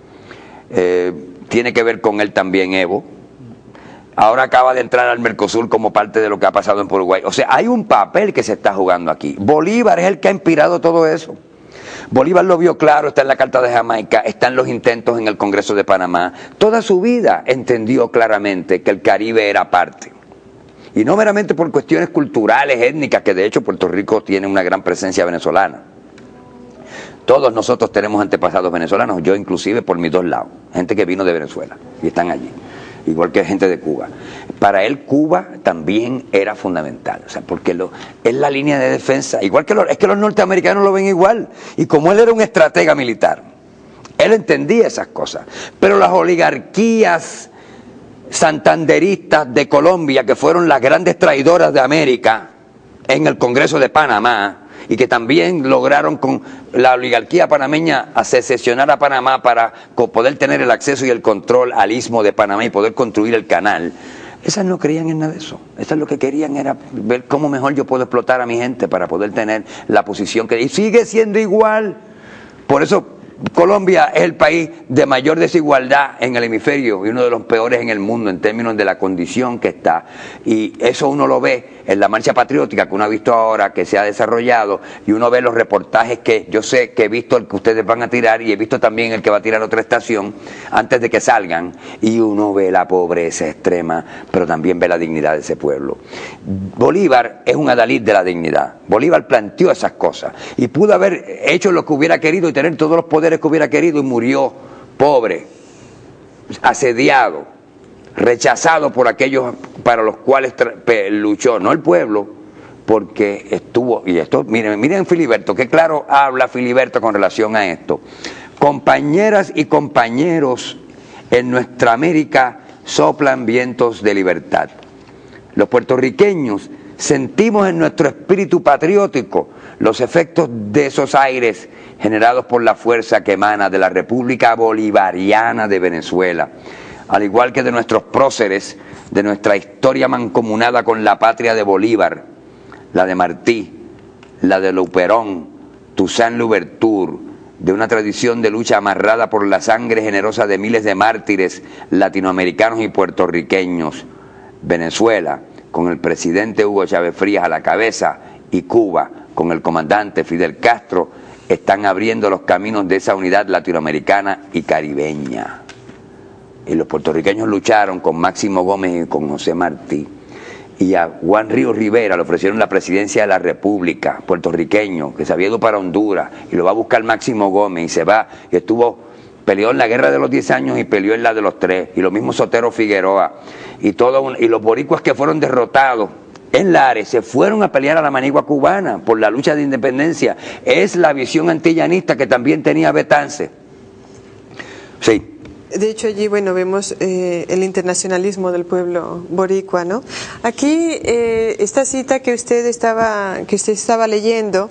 tiene que ver con él también Evo. Ahora acaba de entrar al Mercosur como parte de lo que ha pasado en Uruguay. O sea, hay un papel que se está jugando aquí. Bolívar es el que ha inspirado todo eso. Bolívar lo vio claro, está en la Carta de Jamaica, están los intentos en el Congreso de Panamá. Toda su vida entendió claramente que el Caribe era parte. Y no meramente por cuestiones culturales, étnicas, que de hecho Puerto Rico tiene una gran presencia venezolana. Todos nosotros tenemos antepasados venezolanos, yo inclusive por mis dos lados, gente que vino de Venezuela y están allí, igual que gente de Cuba. Para él Cuba también era fundamental, o sea, porque es la línea de defensa, igual que es que los norteamericanos lo ven igual, y como él era un estratega militar, él entendía esas cosas, pero las oligarquías santanderistas de Colombia, que fueron las grandes traidoras de América en el Congreso de Panamá, y que también lograron con la oligarquía panameña a secesionar a Panamá para poder tener el acceso y el control al istmo de Panamá y poder construir el canal. Esas no creían en nada de eso. Esas lo que querían era ver cómo mejor yo puedo explotar a mi gente para poder tener la posición que... Y sigue siendo igual. Por eso Colombia es el país de mayor desigualdad en el hemisferio y uno de los peores en el mundo en términos de la condición que está. Y eso uno lo ve en la marcha patriótica que uno ha visto ahora, que se ha desarrollado, y uno ve los reportajes que yo sé que he visto el que ustedes van a tirar y he visto también el que va a tirar otra estación antes de que salgan, y uno ve la pobreza extrema, pero también ve la dignidad de ese pueblo. Bolívar es un adalid de la dignidad. Bolívar planteó esas cosas y pudo haber hecho lo que hubiera querido y tener todos los poderes que hubiera querido, y murió pobre, asediado, rechazado por aquellos para los cuales luchó, no el pueblo, porque estuvo, y esto, miren Filiberto, qué claro habla Filiberto con relación a esto. Compañeras y compañeros, en nuestra América soplan vientos de libertad. Los puertorriqueños sentimos en nuestro espíritu patriótico los efectos de esos aires generados por la fuerza que emana de la República Bolivariana de Venezuela, al igual que de nuestros próceres, de nuestra historia mancomunada con la patria de Bolívar, la de Martí, la de Luperón, Toussaint Louverture, de una tradición de lucha amarrada por la sangre generosa de miles de mártires latinoamericanos y puertorriqueños. Venezuela, con el presidente Hugo Chávez Frías a la cabeza, y Cuba, con el comandante Fidel Castro, están abriendo los caminos de esa unidad latinoamericana y caribeña. Y los puertorriqueños lucharon con Máximo Gómez y con José Martí. Y a Juan Ríos Rivera le ofrecieron la presidencia de la República, puertorriqueño, que se había ido para Honduras, y lo va a buscar Máximo Gómez, y se va, y peleó en la guerra de los 10 años y peleó en la de los 3, y lo mismo Sotero Figueroa, y los boricuas que fueron derrotados en Lares se fueron a pelear a la manigua cubana por la lucha de independencia. Es la visión antillanista que también tenía Betance. Sí. De hecho, allí, bueno, vemos el internacionalismo del pueblo boricua, ¿no? Aquí, esta cita que usted estaba leyendo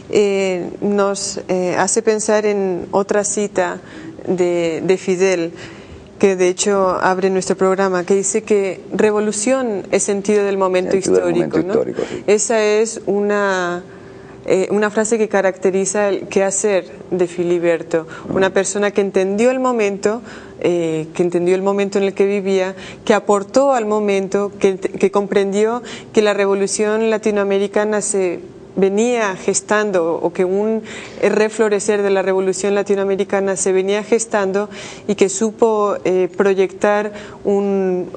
nos hace pensar en otra cita de Fidel, que de hecho abre nuestro programa, que dice que revolución es sentido del momento histórico, ¿no? Sí. Esa es una frase que caracteriza el quehacer de Filiberto, una persona que entendió el momento en el que vivía, que aportó al momento, que comprendió que la revolución latinoamericana se venía gestando, o que un reflorecer de la revolución latinoamericana se venía gestando, y que supo proyectar un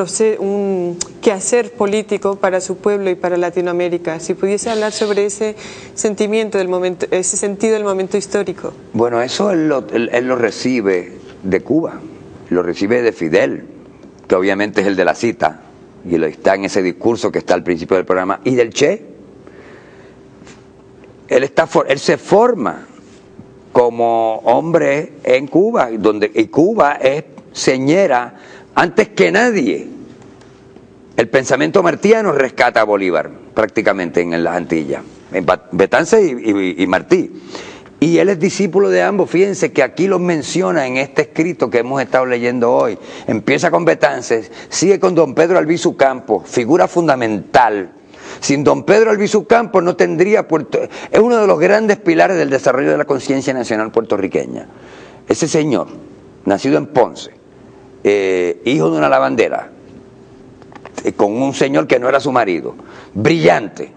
quehacer político para su pueblo y para Latinoamérica. Si pudiese hablar sobre ese sentimiento del momento, ese sentido del momento histórico. Bueno, eso él lo recibe de Cuba, lo recibe de Fidel, que obviamente es el de la cita, y lo está en ese discurso que está al principio del programa, y del Che. Él se forma como hombre en Cuba, y Cuba es señera antes que nadie. El pensamiento martiano rescata a Bolívar prácticamente en las Antillas, en Betance y Martí. Y él es discípulo de ambos. Fíjense que aquí los menciona en este escrito que hemos estado leyendo hoy. Empieza con Betances, sigue con don Pedro Albizu Campos, figura fundamental. Sin don Pedro Albizu Campos no tendría es uno de los grandes pilares del desarrollo de la conciencia nacional puertorriqueña. Ese señor, nacido en Ponce, hijo de una lavandera, con un señor que no era su marido, brillante,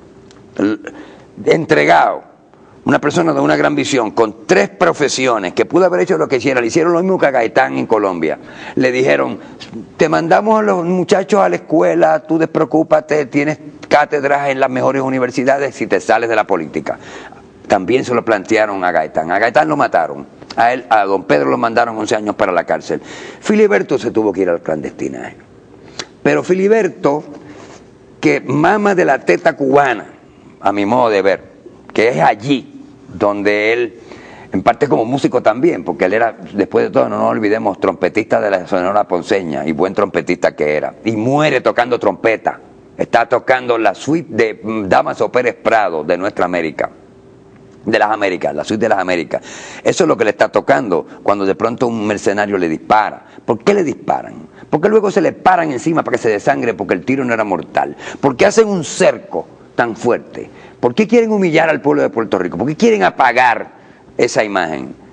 entregado, una persona de una gran visión, con 3 profesiones, que pudo haber hecho lo que hiciera. Le hicieron lo mismo que a Gaitán en Colombia. Le dijeron, te mandamos a los muchachos a la escuela, tú despreocúpate, tienes cátedras en las mejores universidades si te sales de la política. También se lo plantearon a Gaitán. A Gaitán lo mataron. A don Pedro lo mandaron 11 años para la cárcel. Filiberto se tuvo que ir al clandestinaje. Pero Filiberto, que mama de la teta cubana, a mi modo de ver, que es allí donde él, en parte como músico también, porque él era, después de todo, no nos olvidemos, trompetista de la Sonora Ponceña, y buen trompetista que era, y muere tocando trompeta. Está tocando la suite de Dámaso Pérez Prado de nuestra América, de las Américas, la suite de las Américas. Eso es lo que le está tocando cuando de pronto un mercenario le dispara. ¿Por qué le disparan? Porque luego se le paran encima para que se desangre, porque el tiro no era mortal. Porque hacen un cerco tan fuerte. ¿Por qué quieren humillar al pueblo de Puerto Rico? ¿Por qué quieren apagar esa imagen?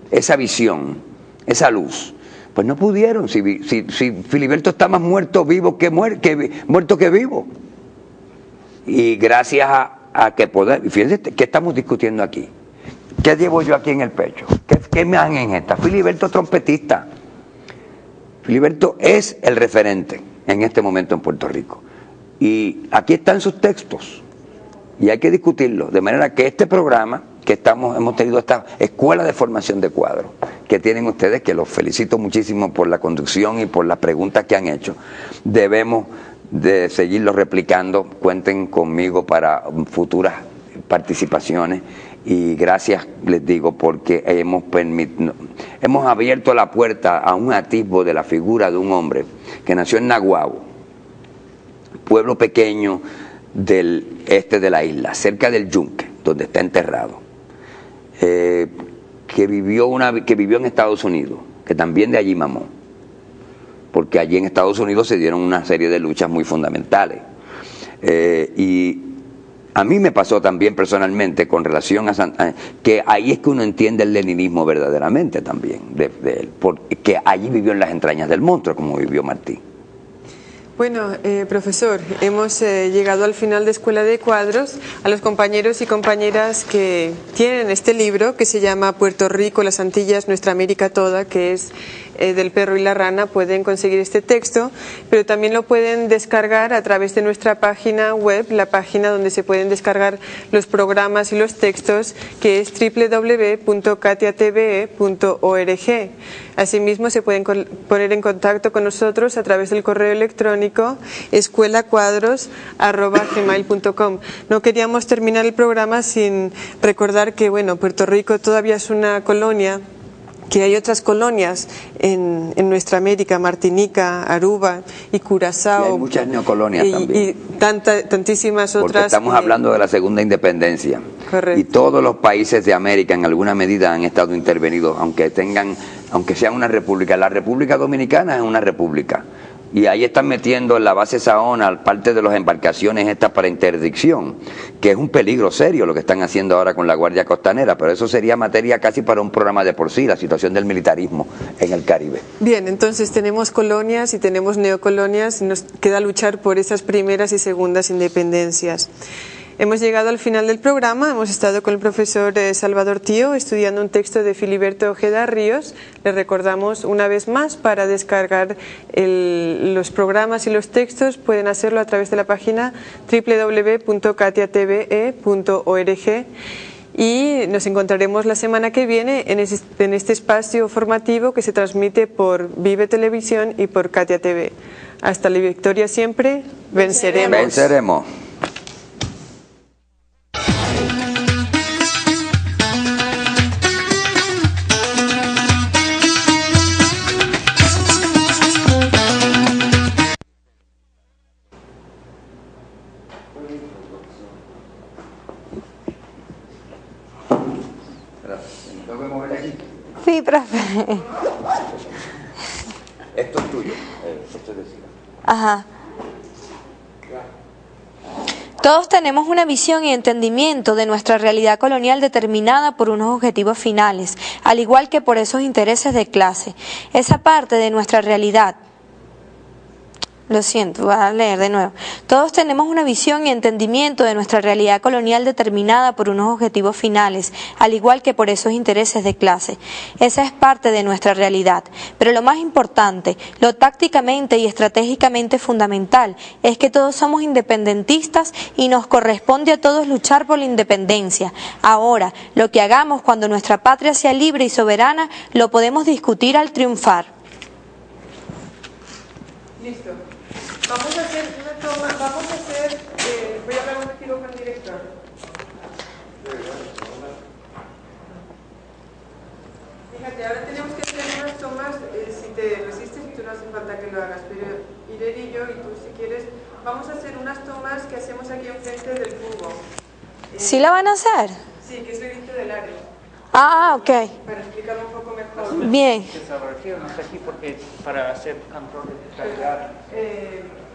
esa visión, esa luz. Pues no pudieron, si Filiberto está más muerto que vivo. Y gracias a que poder, fíjense, ¿qué estamos discutiendo aquí? ¿Qué llevo yo aquí en el pecho? ¿Qué me han en esta? Filiberto trompetista. Filiberto es el referente en este momento en Puerto Rico. Y aquí están sus textos. Y hay que discutirlos. De manera que este programa que hemos tenido, esta escuela de formación de cuadros que tienen ustedes, que los felicito muchísimo por la conducción y por las preguntas que han hecho, debemos de seguirlo replicando. Cuenten conmigo para futuras participaciones y gracias, les digo, porque hemos abierto la puerta a un atisbo de la figura de un hombre que nació en Naguabo, pueblo pequeño del este de la isla, cerca del Yunque, donde está enterrado, que vivió en Estados Unidos, que también de allí mamó, porque allí en Estados Unidos se dieron una serie de luchas muy fundamentales. Y a mí me pasó también personalmente con relación a que ahí es que uno entiende el leninismo verdaderamente también, de él, porque allí vivió en las entrañas del monstruo, como vivió Martí. Bueno, profesor, hemos llegado al final de Escuela de Cuadros. A los compañeros y compañeras que tienen este libro, que se llama Puerto Rico, las Antillas, Nuestra América Toda, que es del Perro y la Rana, pueden conseguir este texto, pero también lo pueden descargar a través de nuestra página web, la página donde se pueden descargar los programas y los textos, que es www.katiatve.org. Asimismo, se pueden poner en contacto con nosotros a través del correo electrónico escuelacuadros@gmail.com. No queríamos terminar el programa sin recordar que, bueno, Puerto Rico todavía es una colonia, que hay otras colonias en nuestra América, Martinica, Aruba y Curazao. Y hay muchas neocolonias también. Y tantísimas otras. Porque estamos hablando de la segunda independencia. Correcto. Y todos los países de América en alguna medida han estado intervenidos, aunque sean una república. La República Dominicana es una república. Y ahí están metiendo en la base Saona parte de las embarcaciones estas para interdicción, que es un peligro serio lo que están haciendo ahora con la Guardia Costanera, pero eso sería materia casi para un programa de por sí, la situación del militarismo en el Caribe. Bien, entonces tenemos colonias y tenemos neocolonias y nos queda luchar por esas primeras y segundas independencias. Hemos llegado al final del programa, hemos estado con el profesor Salvador Tío estudiando un texto de Filiberto Ojeda Ríos. Les recordamos una vez más, para descargar los programas y los textos pueden hacerlo a través de la página www.katiatve.org. Y nos encontraremos la semana que viene en este espacio formativo que se transmite por Vive Televisión y por Katia TV. Hasta la victoria siempre, venceremos. Venceremos. Sí, profe. Esto es tuyo, esto es decir. Ajá. Todos tenemos una visión y entendimiento de nuestra realidad colonial determinada por unos objetivos finales, al igual que por esos intereses de clase. Esa parte de nuestra realidad. Lo siento, voy a leer de nuevo. Todos tenemos una visión y entendimiento de nuestra realidad colonial determinada por unos objetivos finales, al igual que por esos intereses de clase. Esa es parte de nuestra realidad. Pero lo más importante, lo tácticamente y estratégicamente fundamental, es que todos somos independentistas y nos corresponde a todos luchar por la independencia. Ahora, lo que hagamos cuando nuestra patria sea libre y soberana, lo podemos discutir al triunfar. Listo. Vamos a hacer una toma, voy a hablar un poquito con el director. Fíjate, ahora tenemos que hacer unas tomas, si te resistes y tú no hace falta que lo hagas, pero Irene y yo, y tú si quieres, vamos a hacer unas tomas que hacemos aquí enfrente del cubo. ¿Sí la van a hacer? Sí, que es el grito del área. Ah, ok. Para explicarlo un poco mejor. Bien. Aquí porque para hacer control de calidad.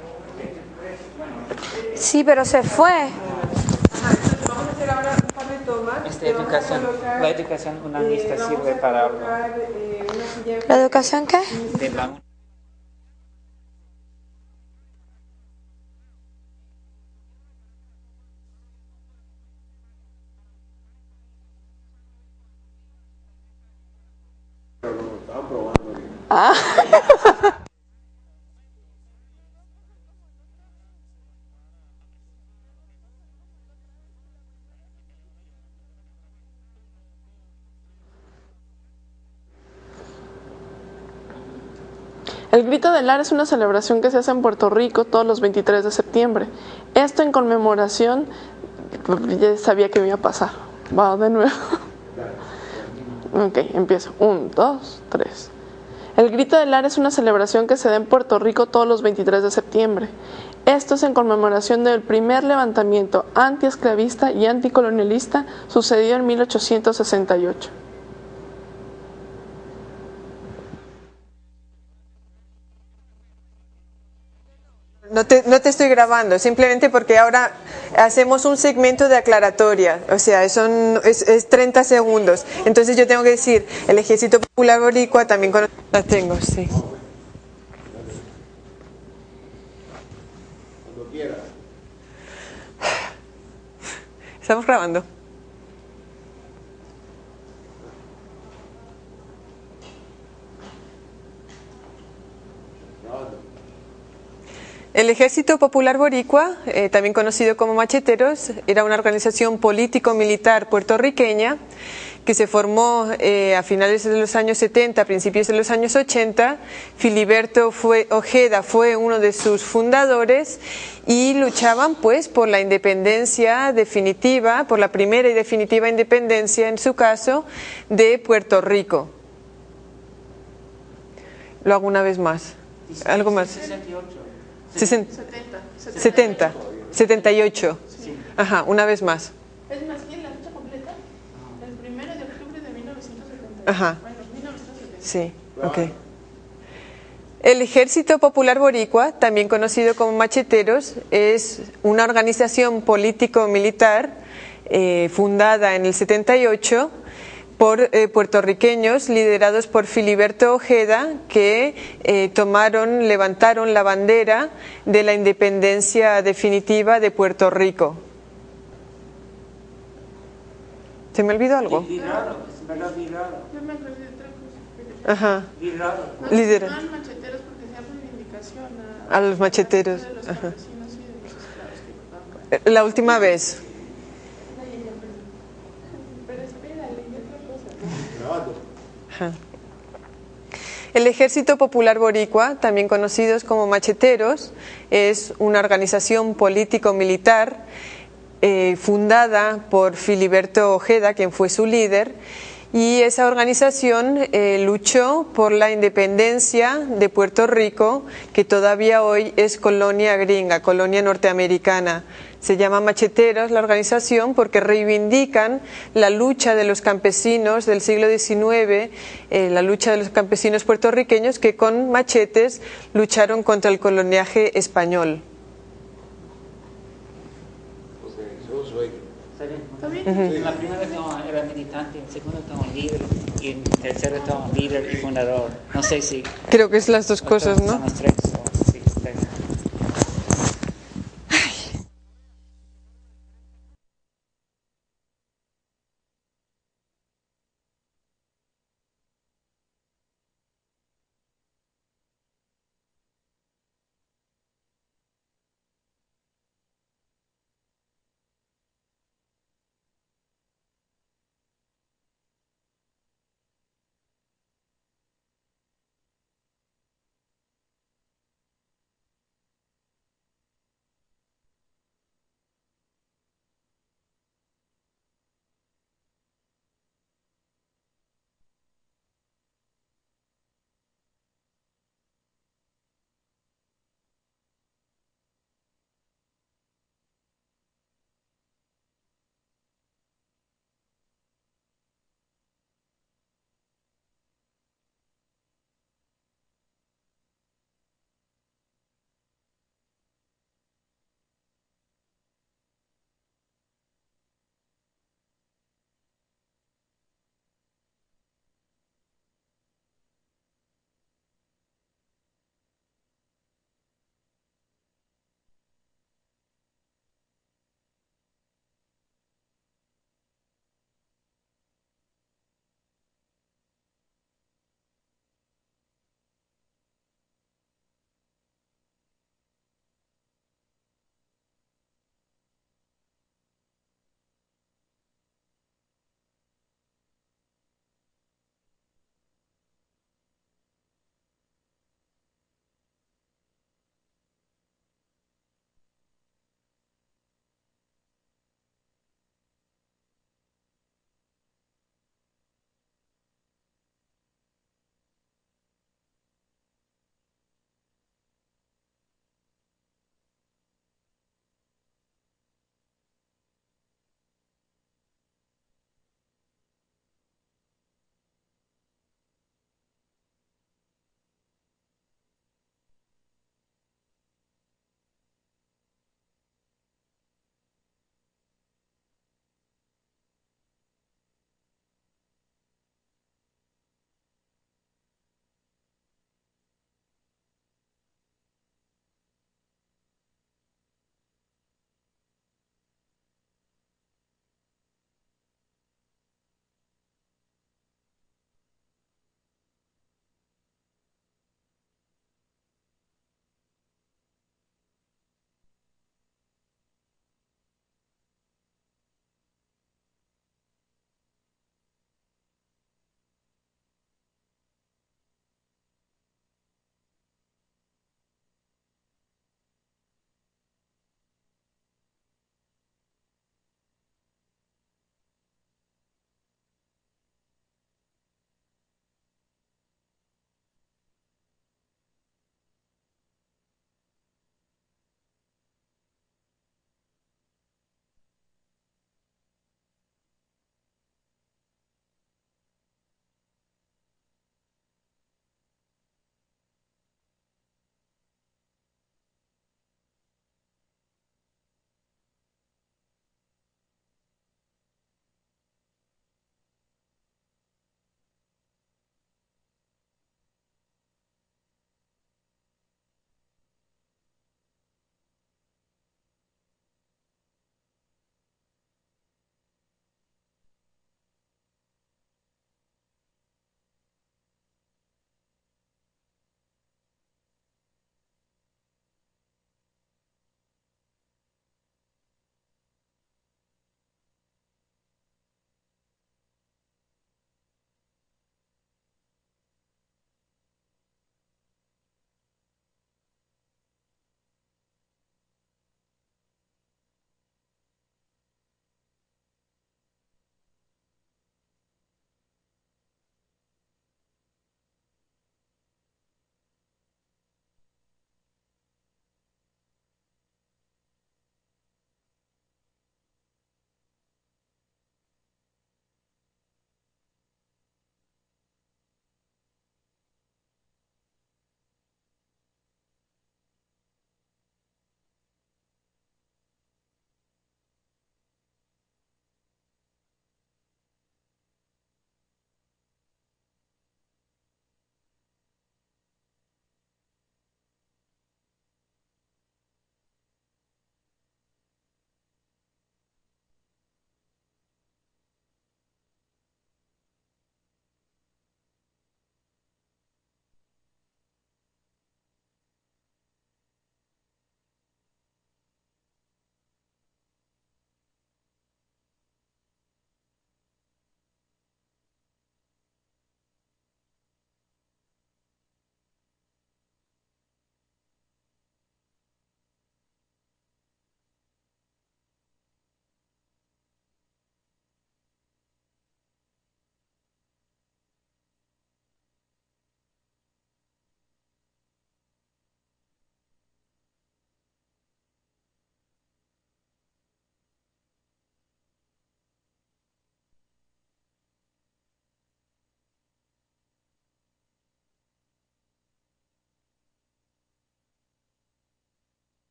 Sí, pero se fue. Ajá, entonces vamos a hacer ahora un par de tomas. tomar. La educación humanista sirve para algo. ¿La educación qué? De la- El Grito del Ar es una celebración que se hace en Puerto Rico todos los 23 de septiembre. Esto en conmemoración, ya sabía que me iba a pasar. Va de nuevo. Ok, empiezo. 1, 2, 3. El Grito del Ar es una celebración que se da en Puerto Rico todos los 23 de septiembre. Esto es en conmemoración del primer levantamiento antiesclavista y anticolonialista sucedido en 1868. No te estoy grabando, simplemente porque ahora hacemos un segmento de aclaratoria, o sea, es 30 segundos. Entonces yo tengo que decir, el Ejército Popular Boricua también con... La tengo, sí. Estamos grabando. El Ejército Popular Boricua, también conocido como Macheteros, era una organización político-militar puertorriqueña que se formó a finales de los años 70, a principios de los años 80. Filiberto Ojeda fue uno de sus fundadores y luchaban pues por la independencia definitiva, por la primera y definitiva independencia, en su caso, de Puerto Rico. Lo hago una vez más. ¿Algo más? 78. Ajá, una vez más. Es más, ¿quién la fecha completa? El 1 de octubre de 1970. Ajá. Bueno, 1970. Sí, ok. El Ejército Popular Boricua, también conocido como Macheteros, es una organización político-militar fundada en el 78 por puertorriqueños liderados por Filiberto Ojeda, que levantaron la bandera de la independencia definitiva de Puerto Rico. ¿Se me olvidó algo? Virado, es verdad, virado. Yo me acordé de otra cosa. Ajá. Virado. Lidera. No, macheteros porque se hace reivindicación A los macheteros. de los Ajá. campesinos y de los esclavos que ocupaban. La última vez. Pero espérale, y otra cosa. Ajá. El Ejército Popular Boricua, también conocidos como Macheteros, es una organización político-militar fundada por Filiberto Ojeda, quien fue su líder, y esa organización luchó por la independencia de Puerto Rico, que todavía hoy es colonia gringa, colonia norteamericana. Se llama Macheteros la organización porque reivindican la lucha de los campesinos del siglo XIX, la lucha de los campesinos puertorriqueños que con machetes lucharon contra el coloniaje español. ¿Está bien? En la primera etapa era militante, en la segunda etapa líder, y en la tercera etapa líder y fundador. No sé si... Creo que es las dos cosas, ¿no? Son las tres.